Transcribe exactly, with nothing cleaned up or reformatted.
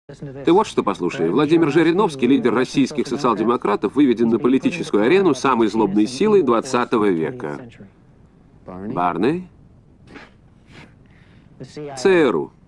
Ты вот что послушай. Владимир Жириновский, лидер российских социал-демократов, выведен на политическую арену самой злобной силой двадцатого века. Барней? ЦРУ.